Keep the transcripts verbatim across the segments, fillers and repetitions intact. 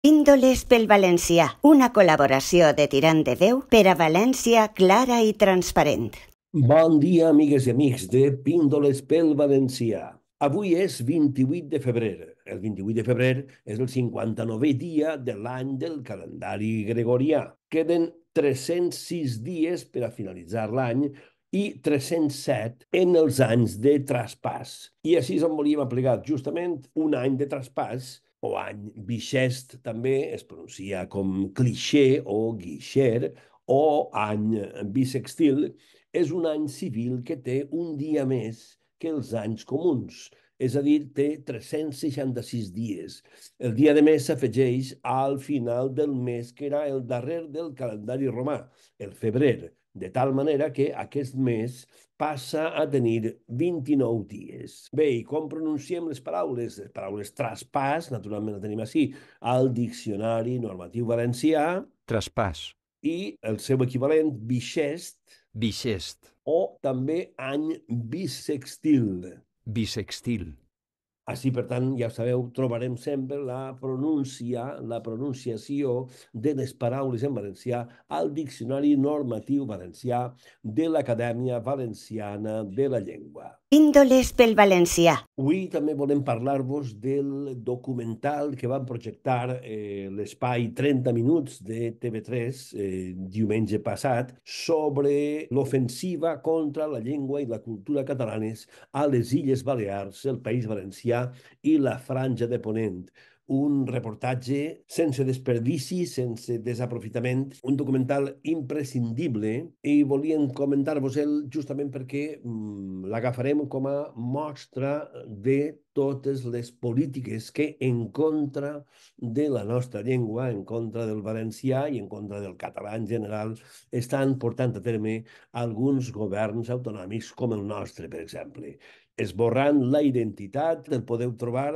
Píndoles pel valencià, una col·laboració de Tirant de Déu per a València clara i transparent. Bon dia, amigues i amics de Píndoles pel Valencià. Avui és vint-i-vuit de febrer. El vint-i-vuit de febrer és el cinquanta-novè dia de l'any del calendari gregorià. Queden tres-cents sis dies per a finalitzar l'any i tres-cents set en els anys de traspàs. I així on volíem aplicar justament un any de traspàs, o any bixest, també es pronuncia com clixé o guixer, o any bisextil. És un any civil que té un dia més que els anys comuns, és a dir, té tres-cents seixanta-sis dies. El dia de més s'afegeix al final del mes, que era el darrer del calendari romà, el febrer, de tal manera que aquest mes passa a tenir vint-i-nou dies. Bé, i com pronunciem les paraules? Les paraules traspàs, naturalment la tenim així, al Diccionari Normatiu Valencià, Traspàs, i el seu equivalent, bixest, bixest, o també any bisextil. bisextil. Així, per tant, ja sabeu, trobarem sempre la pronúncia, la pronunciació de les paraules en valencià al Diccionari Normatiu Valencià de l'Acadèmia Valenciana de la Llengua. Píndoles pel valencià. Avui també volem parlar-vos del documental que van projectar eh, l'espai trenta minuts de T V tres eh, diumenge passat sobre l'ofensiva contra la llengua i la cultura catalanes a les Illes Balears, el País Valencià i la Franja de Ponent. Un reportatge sense desperdici, sense desaprofitament, un documental imprescindible, i volíem comentar-vos-el justament perquè mm, l'agafarem com a mostra de totes les polítiques que en contra de la nostra llengua, en contra del valencià i en contra del català en general, estan portant a terme alguns governs autonòmics com el nostre, per exemple. Esborrant la identitat, el podeu trobar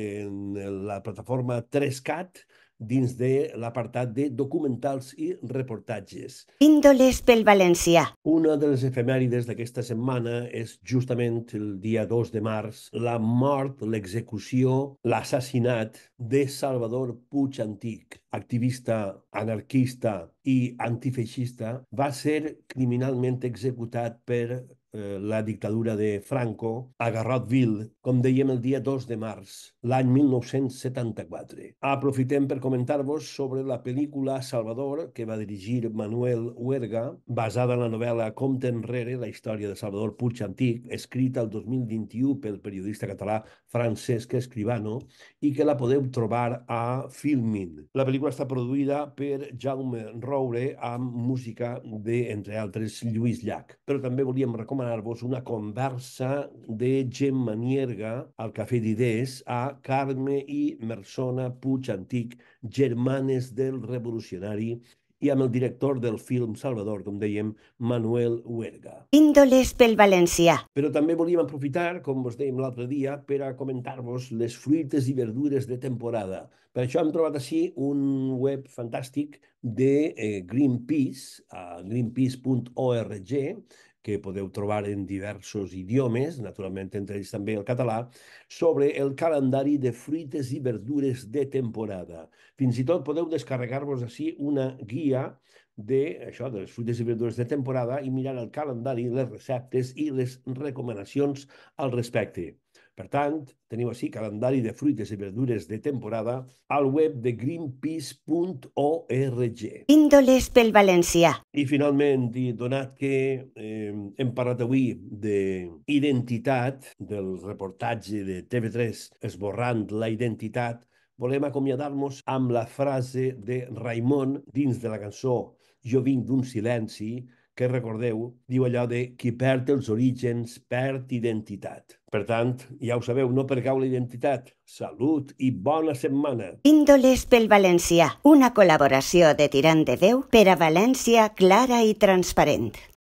en la plataforma tres cat dins de l'apartat de documentals i reportatges. Píndoles pel valencià. Una de les efemèrides d'aquesta setmana és justament el dia dos de març, la mort, l'execució, l'assassinat de Salvador Puig Antich, activista, anarquista i antifeixista. Va ser criminalment executat per eh, la dictadura de Franco a Garrotville, com dèiem, el dia dos de març, l'any mil nou-cents setanta-quatre. Aprofitem per comentar-vos sobre la pel·lícula Salvador, que va dirigir Manuel Huerga, basada en la novel·la Compte enrere, la història de Salvador Puig Antich, escrita el dos mil vint-i-u pel periodista català Francesc Escribano, i que la podeu trobar a Filmin. La pel·lícula està produïda per Jaume Roure amb música de, entre altres, Lluís Llach. Però també volíem recomanar-vos una conversa de Gemma Nierga al Cafè d'Idees a Carme i Mersona Puig Antich, germanes del revolucionari, i amb el director del film Salvador, com dèiem, Manuel Huerga. Píndoles pel valencià. Però també volíem aprofitar, com vos dèiem l'altre dia, per a comentar-vos les fruites i verdures de temporada. Per això hem trobat així un web fantàstic de eh, Greenpeace, a greenpeace punt org, que podeu trobar en diversos idiomes, naturalment entre ells també el català, sobre el calendari de fruites i verdures de temporada. Fins i tot podeu descarregar-vos així una guia de, això, de les fruites i verdures de temporada i mirar el calendari, les receptes i les recomanacions al respecte. Per tant, teniu així calendari de fruites i verdures de temporada al web de greenpeace punt org. Píndoles pel valencià. I finalment, i donat que eh, hem parlat avui d'identitat, del reportatge de T V tres esborrant la identitat, volem acomiadar-nos amb la frase de Raimon dins de la cançó Jo vinc d'un silenci, que recordeu, diu allò de qui perd els orígens perd identitat. Per tant, ja ho sabeu, no percau la identitat. Salut i bona setmana! Píndoles pel valencià, una col·laboració de Tirant de Déu per a València clara i transparent.